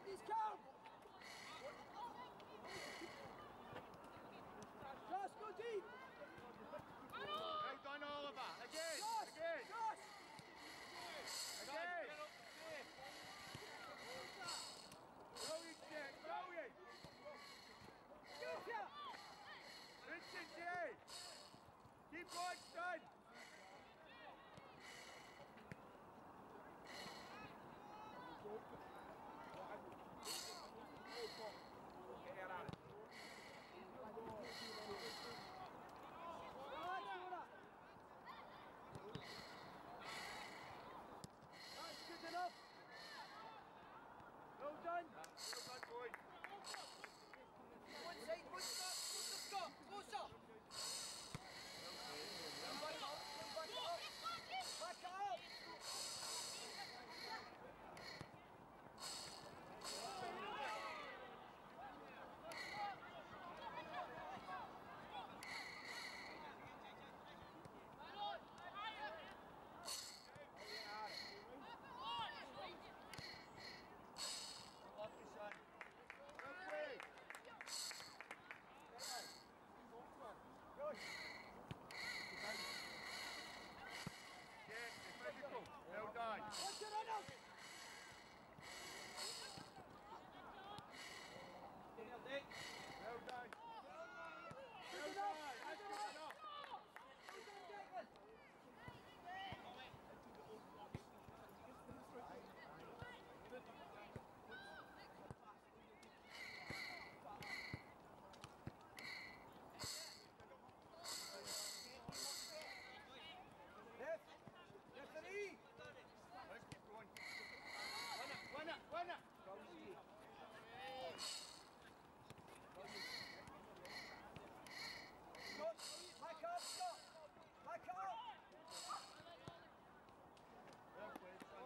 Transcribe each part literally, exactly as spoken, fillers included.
He's calm! Josh, go deep! Well done, Oliver. Again! Josh! Again! Josh! Again! Brilliant, Jack! Brilliant! Go here! Vincent, Jay! Keep going, son! Get out of it. That's good enough. Well done. Well done, boy. One side, one stop, closer, Scott, closer. Back up, back up, back up. Well done. What's your run up? Well done. Well done. Good enough. Good enough. Left. Referee. Let's keep going. Winner, winner, winner. Scott, back up, Scott. Back up. Well played, son.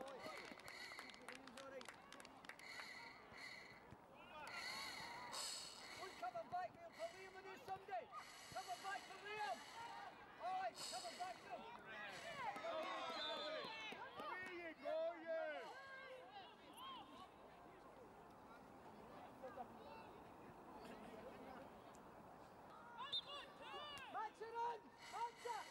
One cover back there for Liam and do someday. Cover back for Liam. All right, cover back to him. There you go, you! Match it on! Match it!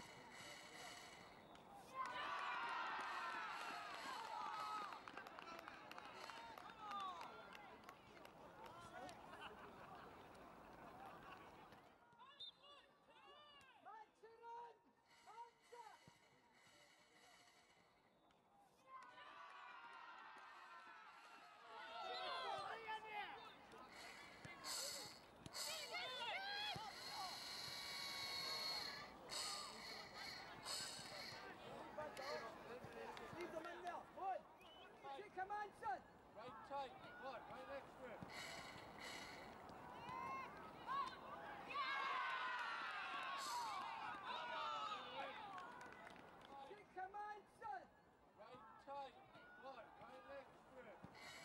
Leave them in there. Good. Take command, son. Right tight. What? Right next to him. Take command, son. Right tight. What? Right next to him.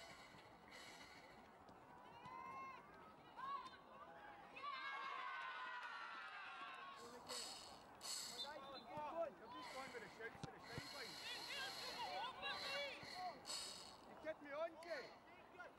Good. You're just going with the shouts to the sideline. You kept me on, Jay.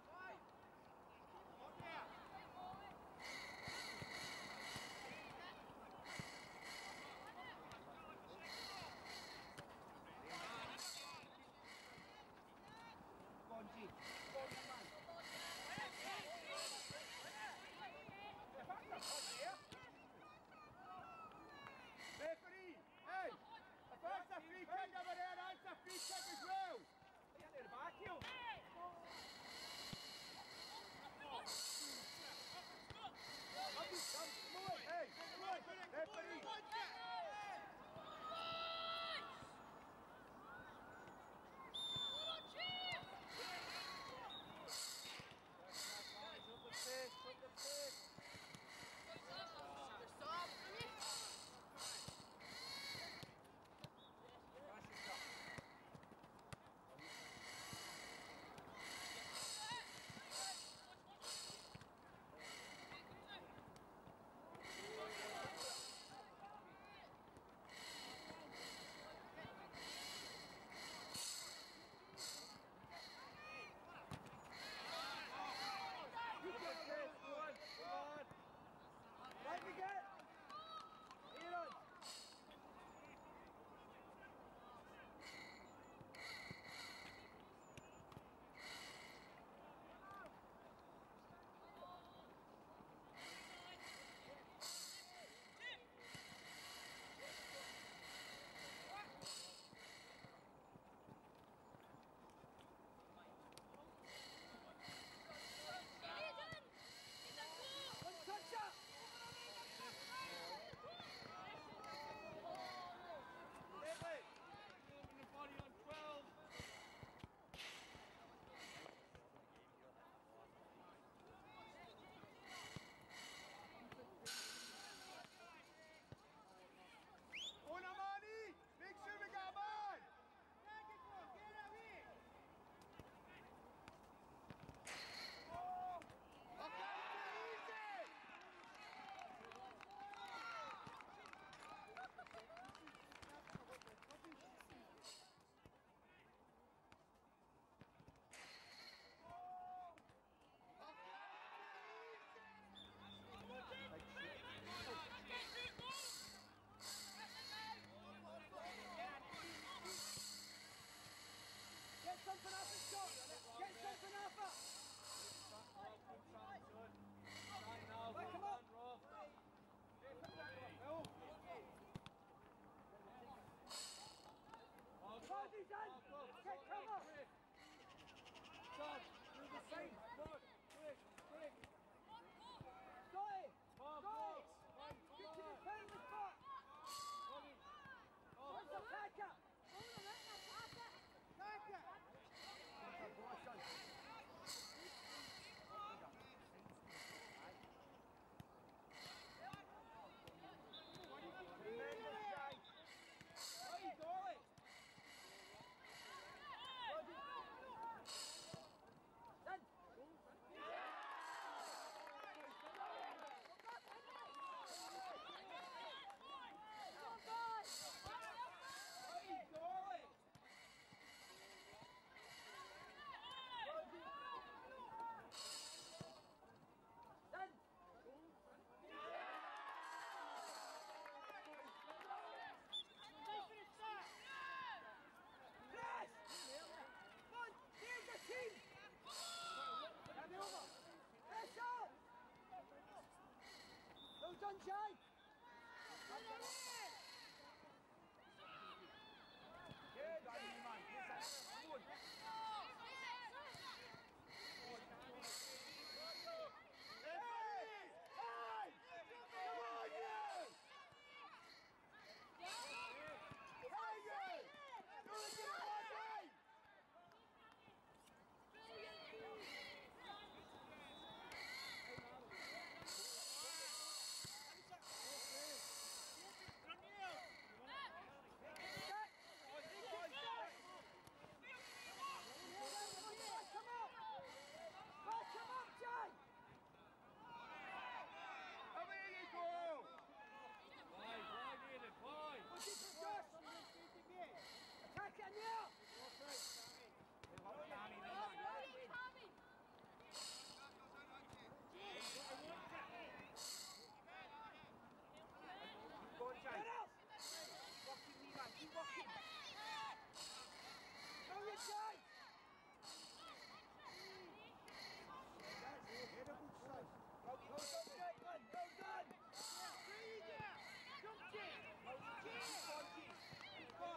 something off it, Scott. Get something off it. Back him up. Bodies in. Get cover. John, do the same. Good. Quick, quick. Scotty. Scotty. Get to the penalty spot. Where's the attacker? Attacker. Well done, Jay! Good, man. Attack it now! Go on, Jay. Walking me, man. Keep walking. Go, you Jay! Well done, Caitlin. Well done. Jump, Jay. Well done, Jay. Keep on.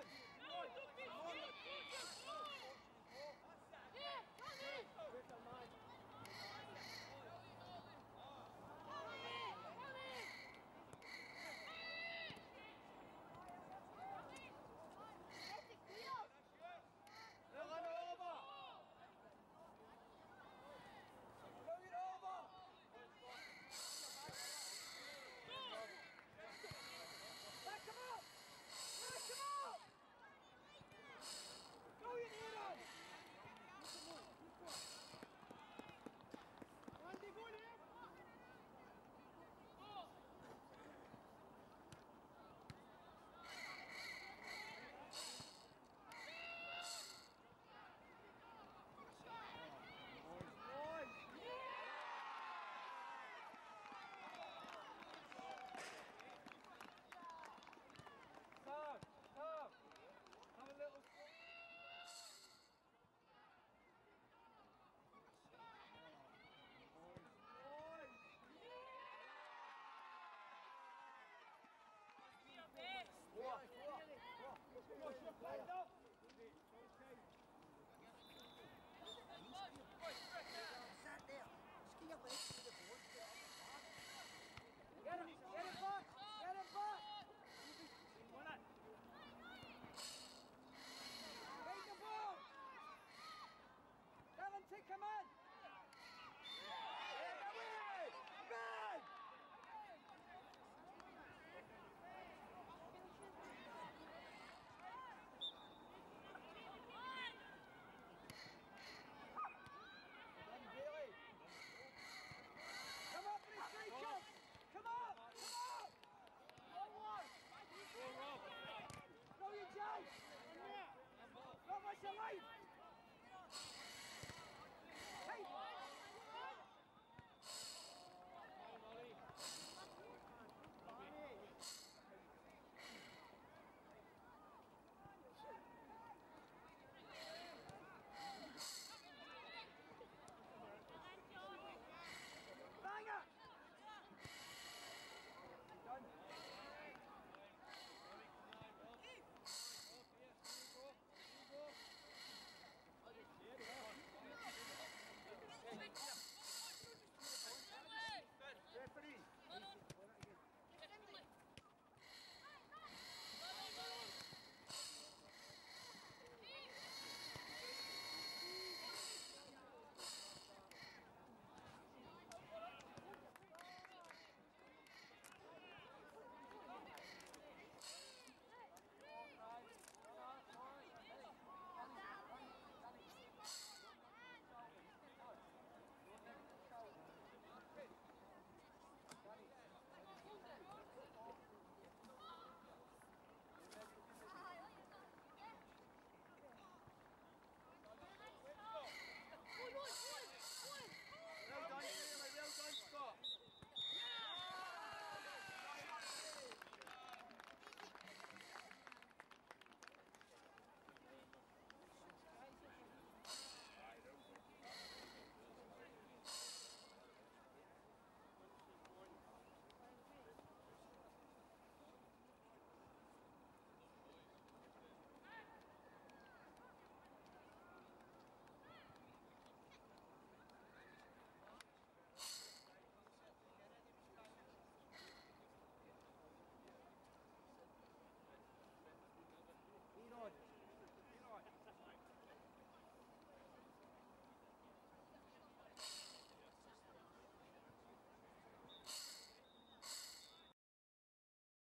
Get him! Get him back! Get him back! Take the ball! Tell him to come in! Get away! Man! Come up for his three jumps! Come on! Come on! Go, you Jay! Not much alive!